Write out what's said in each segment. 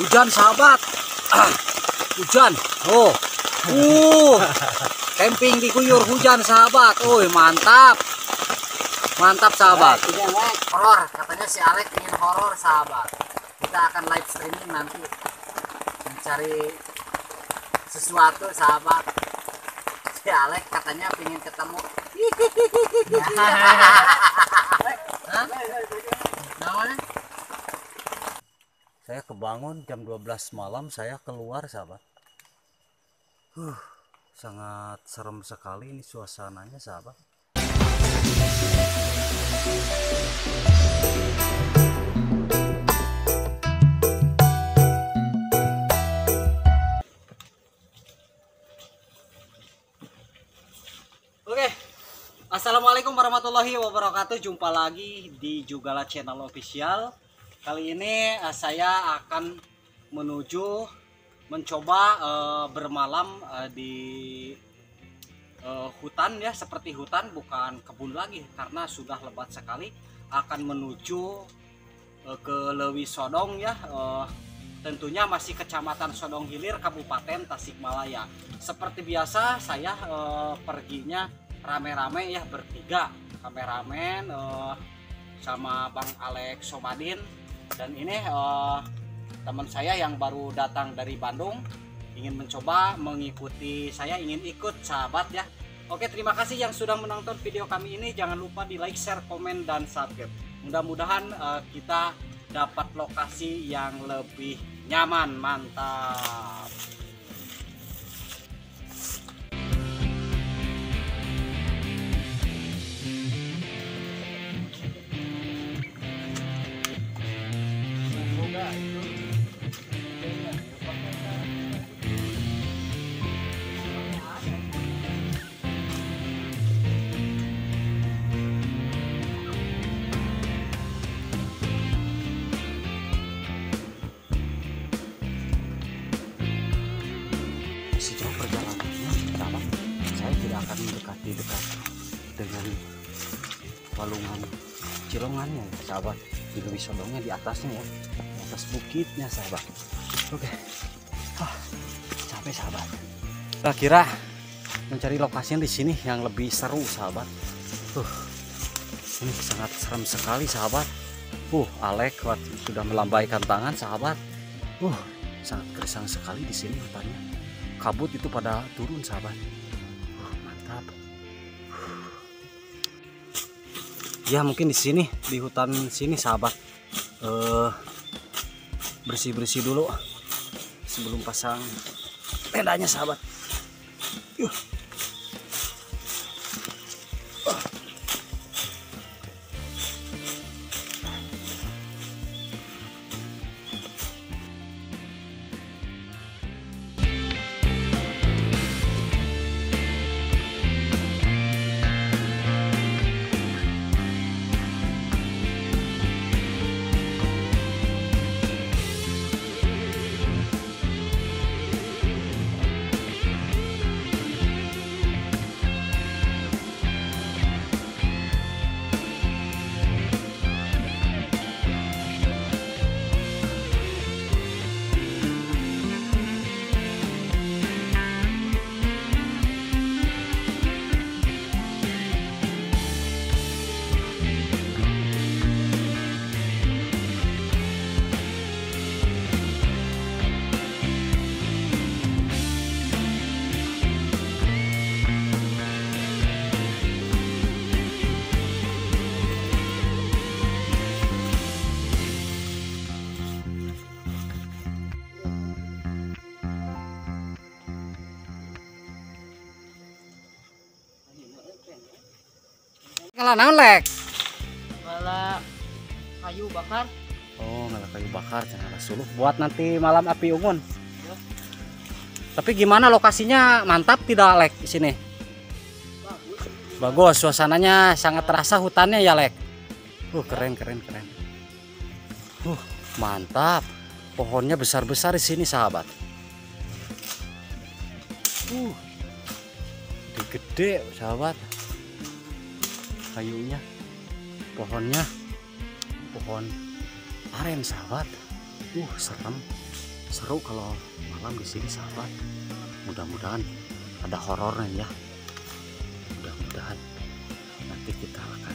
Hujan sahabat. Hujan. Oh. Camping diguyur hujan sahabat. Oh, mantap. Mantap sahabat. Horor, katanya si Alek ingin horor sahabat. Kita akan live streaming nanti mencari sesuatu sahabat. Si Alek katanya ingin ketemu. Namanya? Saya kebangun jam 12 malam, saya keluar sahabat. Sangat serem sekali ini suasananya sahabat. Oke, assalamualaikum warahmatullahi wabarakatuh. Jumpa lagi di Jugala Channel Official. Kali ini saya akan mencoba bermalam di hutan ya, seperti hutan, bukan kebun lagi karena sudah lebat sekali. Akan menuju ke Leuwi Sodong ya, tentunya masih Kecamatan Sodong Hilir, Kabupaten Tasikmalaya. Seperti biasa saya perginya rame-rame ya, bertiga, kameramen sama Bang Alek Somadin, dan ini teman saya yang baru datang dari Bandung ingin mencoba mengikuti saya, ingin ikut sahabat ya. Oke, terima kasih yang sudah menonton video kami ini. Jangan lupa di like, share, komen, dan subscribe. Mudah-mudahan kita dapat lokasi yang lebih nyaman. Mantap. Sejauh perjalanannya sahabat, saya tidak akan mendekati dekat dengan walungan Cilongannya ya, sahabat. Di Leuwi Sodongnya di atasnya ya, di atas bukitnya sahabat. Oke, capek sahabat. Saya kira mencari lokasinya di sini yang lebih seru sahabat. Ini sangat serem sekali sahabat. Alek sudah melambaikan tangan sahabat. Sangat gersang sekali di sini hutannya. Kabut itu pada turun sahabat. Mantap. Ya mungkin di sini, di hutan sini sahabat, bersih-bersih dulu sebelum pasang tendanya sahabat. Ngalah naon lek? Ngalah kayu bakar. Ngalah kayu bakar, ngalah suluh buat nanti malam api unggun. Ya. Tapi gimana lokasinya, mantap tidak lek di sini? Bagus, suasananya sangat terasa hutannya ya lek. Keren. Mantap. Pohonnya besar-besar di sini sahabat. Gede sahabat. Kayunya, pohonnya pohon aren sahabat. Serem. seru kalau malam di sini sahabat. Mudah-mudahan ada horornya ya. Mudah-mudahan nanti kita akan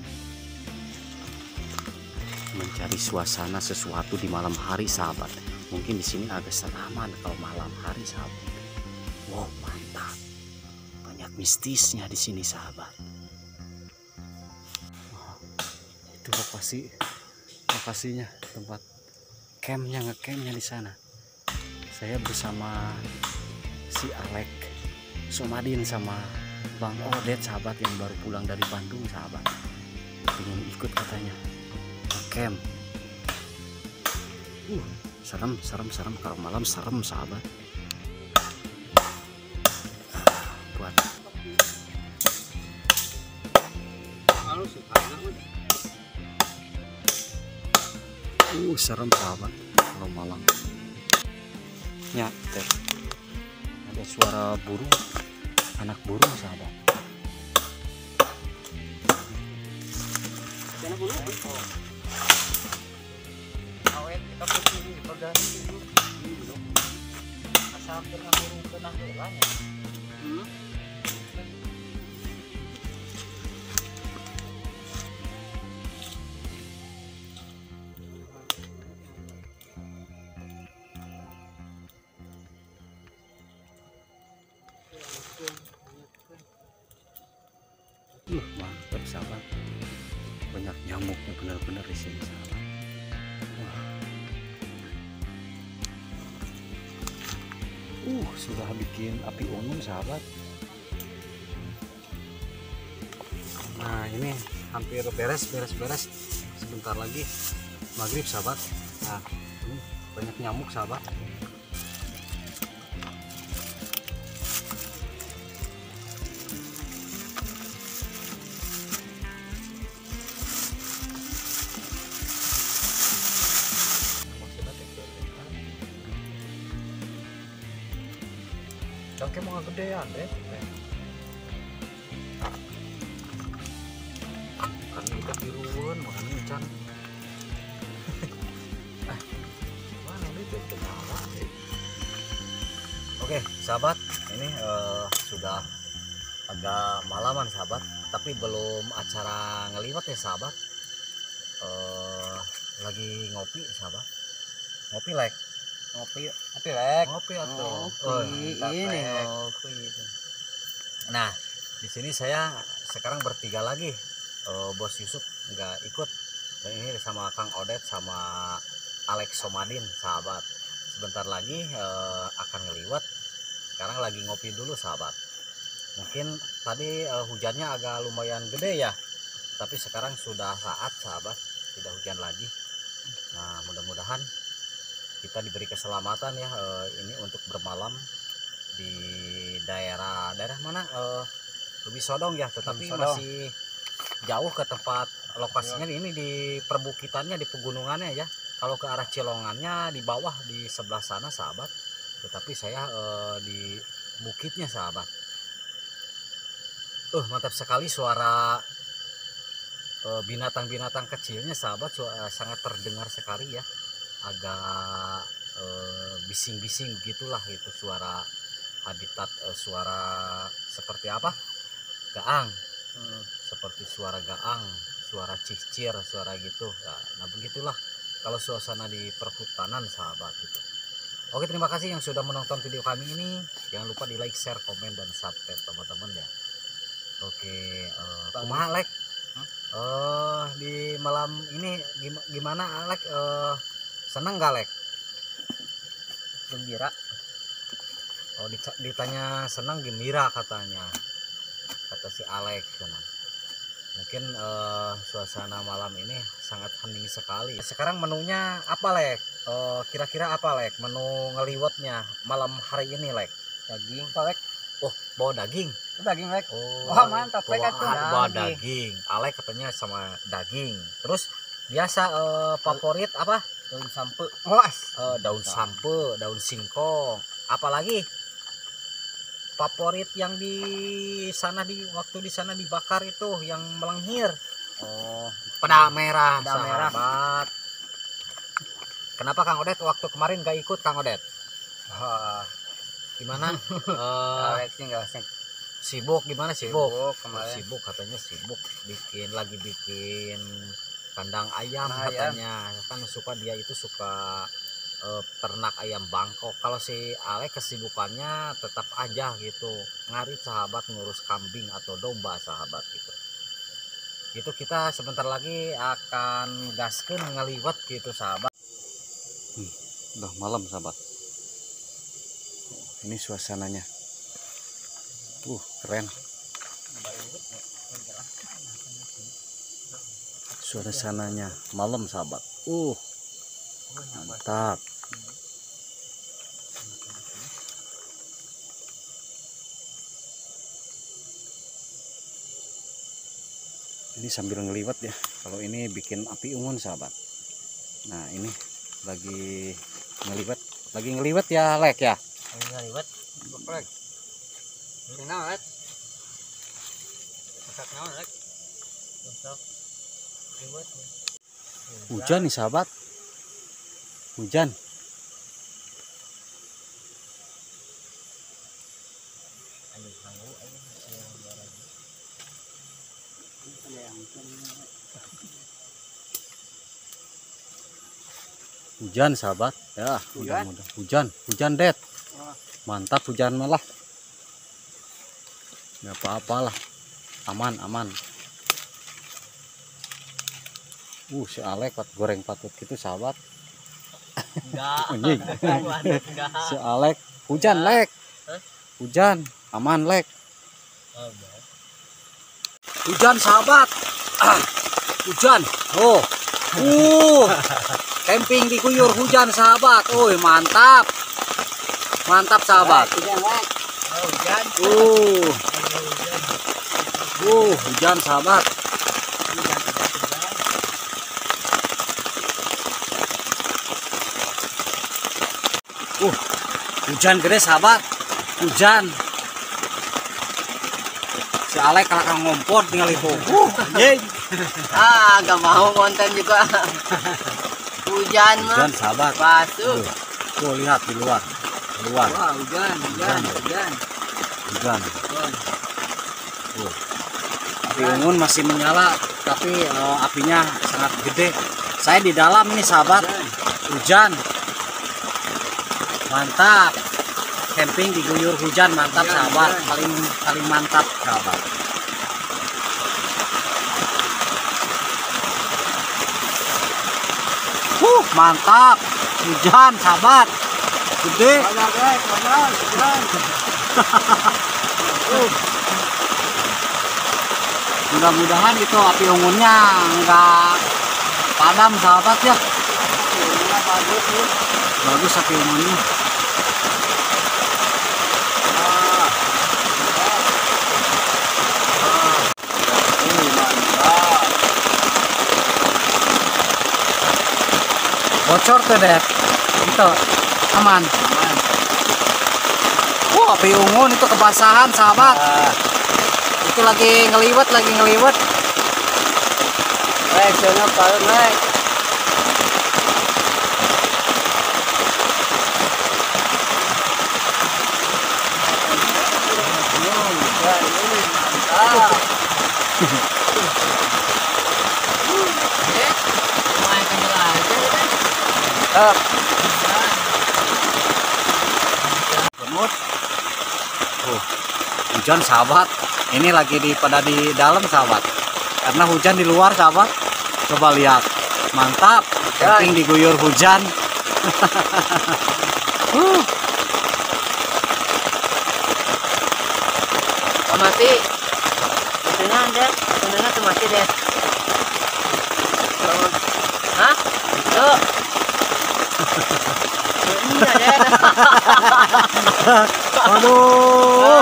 mencari suasana sesuatu di malam hari sahabat. Mungkin di sini agak seraman kalau malam hari sahabat. Wow, mantap. Banyak mistisnya di sini sahabat. Itu lokasinya, tempat ngecampnya di sana. Saya bersama si Alek Somadin sama Bang Odet sahabat yang baru pulang dari Bandung sahabat. Ingin ikut katanya ngecamp. Serem kalau malam, serem sahabat. Buat serem sahabat kalau malam. Ya, ada suara burung, anak burung sahabat. Anak burung? Oh. Awet kita putih di pegani dulu. Asal kena burung kena hewan ya. Mantap sahabat. Banyak nyamuknya benar-benar di sini sahabat. Wah. Sudah bikin api unggun sahabat. Nah, ini hampir beres. Sebentar lagi maghrib sahabat. Nah, ini banyak nyamuk sahabat. Oke, mau gedean deh. Karena kita biruan, makanya encan. Mana itu kenalan deh. Oke, sahabat, ini sudah agak malaman sahabat, tapi belum acara ngeliwat ya sahabat. Lagi ngopi sahabat. Ngopi lek. Ngopi atau ini ngopi. Nah, di sini saya sekarang bertiga lagi. Bos Yusuf nggak ikut, dan ini sama Kang Odet sama Alex Somadin sahabat. Sebentar lagi akan ngeliwat. Sekarang lagi ngopi dulu sahabat. Mungkin tadi hujannya agak lumayan gede ya, tapi sekarang sudah saat sahabat, tidak hujan lagi. Nah, mudah-mudahan kita diberi keselamatan ya, ini untuk bermalam di daerah mana, Leuwi Sodong ya, tetapi masih jauh ke tempat lokasinya. Ini di perbukitannya, di pegunungannya ya. Kalau ke arah Cilongannya di bawah di sebelah sana sahabat, tetapi saya di bukitnya sahabat. Mantap sekali suara binatang-binatang kecilnya sahabat, sangat terdengar sekali ya. Agak bising-bising begitulah itu suara habitat, suara seperti apa, gaang, seperti suara gaang, suara cicir, suara gitu. Nah begitulah kalau suasana di perhutanan sahabat itu. Oke, terima kasih yang sudah menonton video kami ini. Jangan lupa di like, share, komen, dan subscribe teman-teman ya. Oke, kumaha Alek? Di malam ini gimana Alek? Seneng gak Lek? Gembira. Ditanya senang, gembira katanya, kata si Alex. Mungkin suasana malam ini sangat hening sekali. Sekarang menunya apa Lek? Kira-kira apa Lek menu ngeliwatnya malam hari ini Lek? Daging Pak Lek. Bawa daging. Daging Lek. Wah, mantap Lek. Bawa daging. Alek katanya sama daging. Terus biasa favorit apa? Daun sampe. Daun sampe, daun singkong. Apalagi favorit yang di sana, waktu di sana dibakar itu yang melenghir. Peda merah sahabat. Kenapa Kang Odet waktu kemarin gak ikut Kang Odet? Wah, Gimana? Alex sih nggak Sibuk gimana sibuk? kemarin. Sibuk katanya sibuk lagi bikin kandang ayam Nah, katanya. Kan dia itu suka ternak ayam Bangkok. Kalau si Ale kesibukannya tetap aja gitu ngarit sahabat, ngurus kambing atau domba sahabat gitu. Itu kita sebentar lagi akan gaskeun ngeliwat gitu sahabat. Udah malam sahabat. Ini suasananya. Keren. Suasananya malam sahabat. Mantap. Ini sambil ngeliwat ya. Kalau ini bikin api unggun sahabat. Nah, ini lagi ngeliwat ya, Lek ya. Ngeliwat. Lek. Kenal, Lek. Kenal, Lek. Hujan nih sahabat. Hujan. Hujan sahabat ya, mudah-mudahan hujan det, mantap hujan malah, nggak apa-apalah, aman. Si Alek goreng patut gitu sahabat. Enggak. Si Alek hujan Lek, hujan aman Lek, hujan sahabat, hujan. Camping diguyur hujan sahabat. Mantap sahabat. Hujan sahabat. Hujan gede sahabat. Hujan. Si Alek kalau ngompor tinggal itu. Anjing. Gak mau konten juga. Hujan sahabat. Basuh. Lihat di luar. Wah, hujan. Api unggun masih menyala, tapi apinya sangat gede. Saya di dalam nih sahabat. Hujan. Mantap. Camping diguyur hujan mantap sahabat. Paling mantap sahabat. Mantap. Hujan sahabat. Gede. Mudah-mudahan itu api unggunnya enggak padam sahabat ya. Bagus api unggunnya. Bocor tuh deh, itu aman. Api unggun itu kebasahan sahabat. Itu lagi ngeliwat. Sana paling naik. Hujan sahabat, ini lagi pada di dalam sahabat, karena hujan di luar sahabat. Coba lihat, mantap, camping diguyur hujan. Mati. Sebenarnya tuh mati deh. Hah? Tuh. Iya deh. Aduh.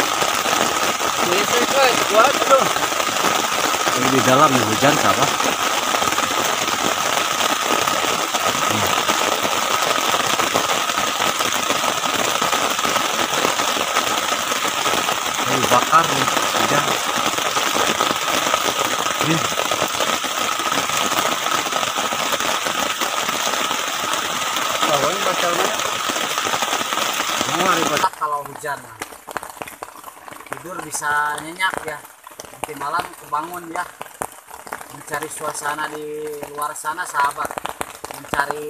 Kuat tuh. Ini di dalam nih hujan sahabat. Bakar nih hujan. hujan. Tidur bisa nyenyak ya, nanti malam kebangun ya, mencari suasana di luar sana sahabat, mencari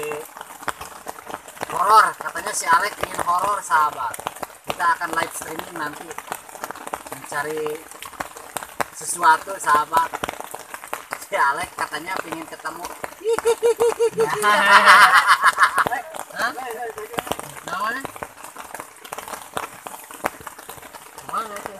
horor. Katanya si Alek ingin horor sahabat, kita akan live streaming nanti mencari sesuatu sahabat. Si Alek katanya ingin ketemu. Namanya? Mana itu?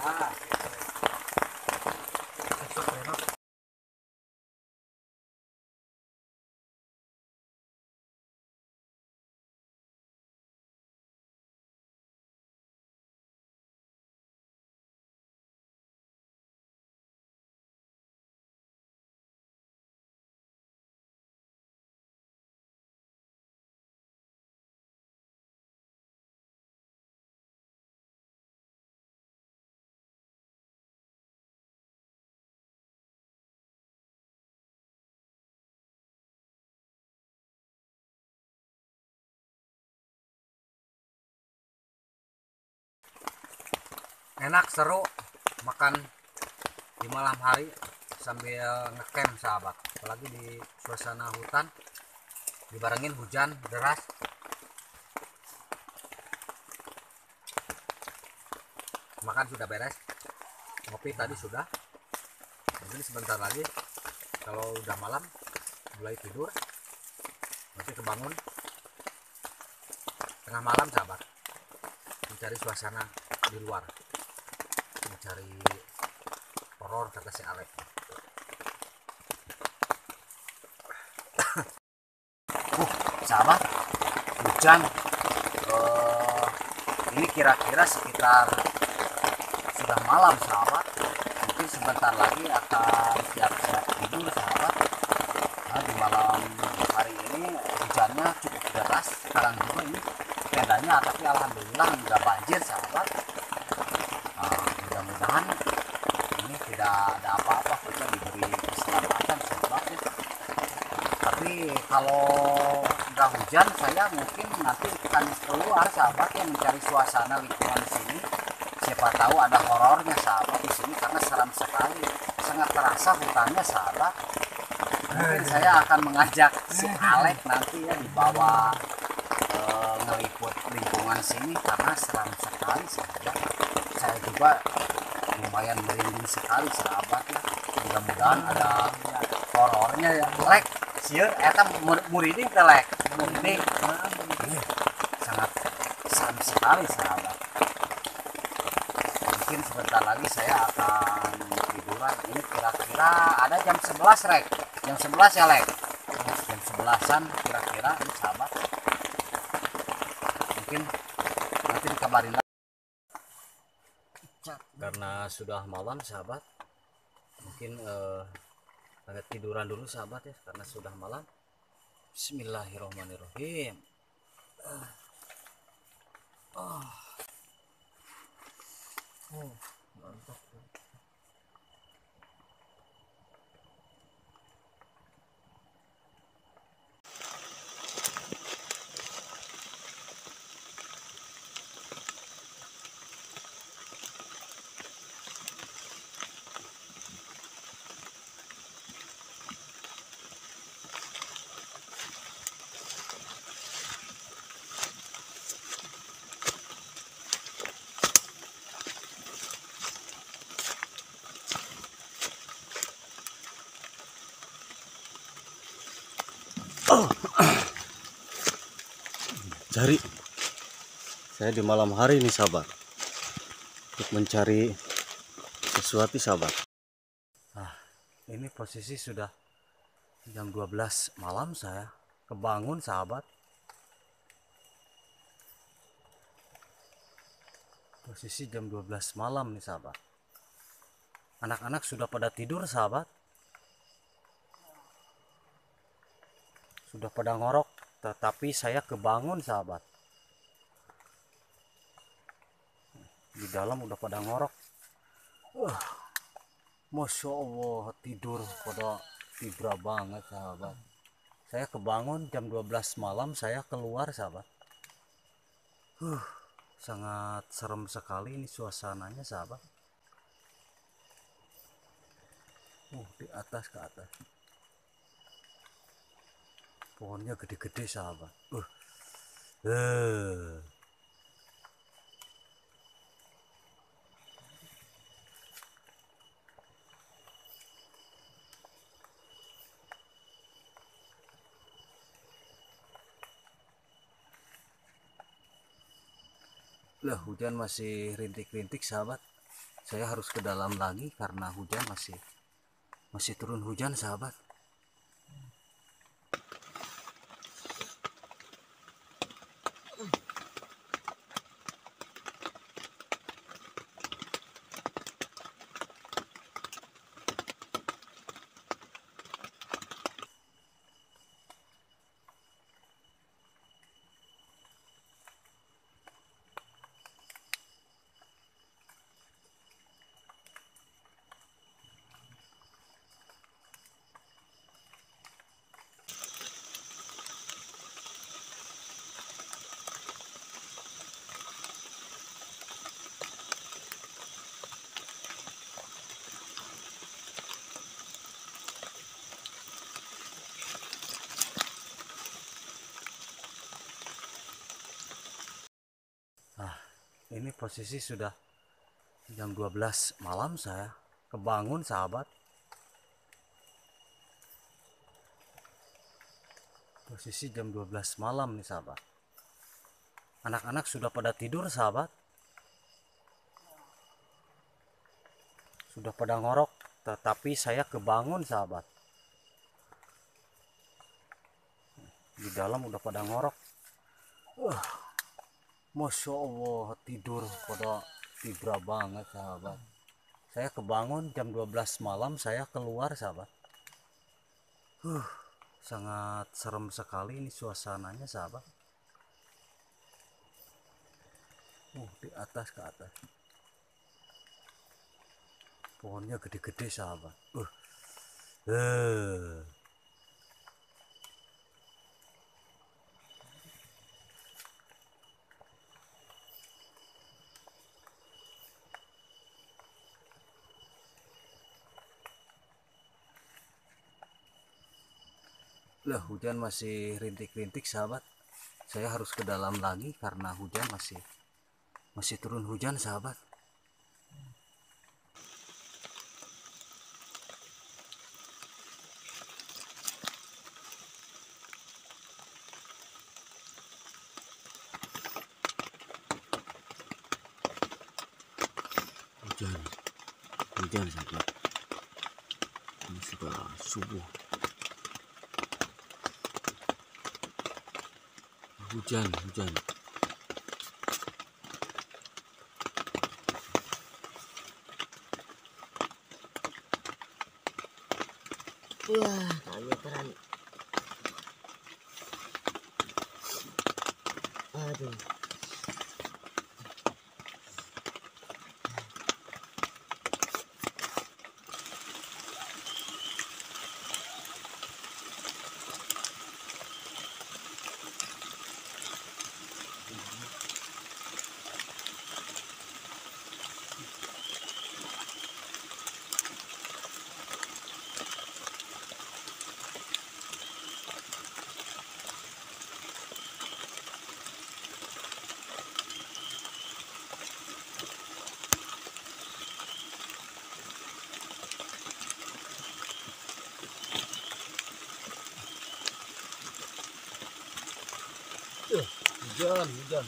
Enak, seru makan di malam hari sambil ngecamp sahabat, apalagi di suasana hutan dibarengin hujan deras. Makan sudah beres, ngopi tadi sudah, mungkin sebentar lagi kalau udah malam mulai tidur, nanti kebangun tengah malam sahabat, mencari suasana di luar, mencari horor kata si Alek. Sahabat, hujan ini kira-kira sekitar sudah malam sahabat, mungkin sebentar lagi akan siap-siap tidur sahabat. Nah, di malam hari ini hujannya cukup deras, sekarang juga ini tendanya, tapi alhamdulillah nggak banjir sahabat. Mudah-mudahan ini tidak ada apa-apa, kita diberi keselamatan sahabat ya. Tapi kalau nggak hujan saya mungkin nanti akan keluar sahabat ya, mencari suasana lingkungan di sini. Siapa tahu ada horornya sahabat di sini, karena seram sekali, sangat terasa hutannya sahabat. Mungkin saya akan mengajak si Alek nanti ya dibawa ngeliput lingkungan sini karena seram sekali sahabat. Saya juga lumayan merinding sekali sahabat ya. Mudah-mudahan ada horornya ya. Lek, sieun eta muriding teh Lek. Muriding. Sangat seram sekali sahabat. Mungkin sebentar lagi saya akan tiduran. Ini kira-kira ada jam 11 Rek. Jam 11 ya Lek. Jam 11-an kira-kira ini sahabat. Mungkin nanti dikabarin lagi. Karena sudah malam sahabat, mungkin agak tiduran dulu sahabat ya, karena sudah malam. Bismillahirrahmanirrahim. Mantap. Cari saya di malam hari ini sahabat, untuk mencari sesuatu sahabat. Nah, ini posisi sudah jam 12 malam, saya kebangun sahabat. Posisi jam 12 malam nih sahabat. Anak-anak sudah pada tidur sahabat. Sudah pada ngorok, tetapi saya kebangun sahabat. Di dalam udah pada ngorok. Masya Allah, tidur pada tibra banget sahabat. Saya kebangun jam 12 malam, saya keluar sahabat. Sangat serem sekali ini suasananya sahabat. Di atas ke atas. Pohonnya gede-gede sahabat. Lah, hujan masih rintik-rintik sahabat. Saya harus ke dalam lagi karena hujan masih turun hujan sahabat. Ini posisi sudah jam 12 malam, saya kebangun sahabat. Posisi jam 12 malam nih sahabat. Anak-anak sudah pada tidur sahabat. Sudah pada ngorok, tetapi saya kebangun sahabat. Di dalam udah pada ngorok. Masya Allah, tidur pada tibra banget sahabat. Saya kebangun jam 12 malam, saya keluar sahabat. Sangat serem sekali ini suasananya sahabat. Di atas ke atas. Pohonnya gede-gede sahabat. Lah, hujan masih rintik-rintik sahabat. Saya harus ke dalam lagi karena hujan masih turun hujan sahabat. Hujan sahabat. Ini sudah subuh. Hujan. Wah, kegeteran. Aduh. Hujan.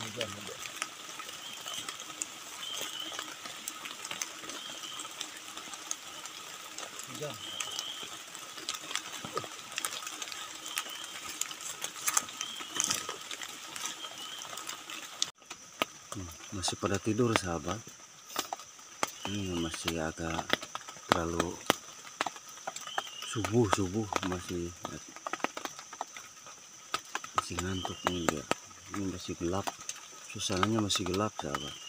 Masih pada tidur sahabat. Ini masih agak terlalu subuh masih ngantuk nih dia. Ini masih gelap, suasananya masih gelap sahabat.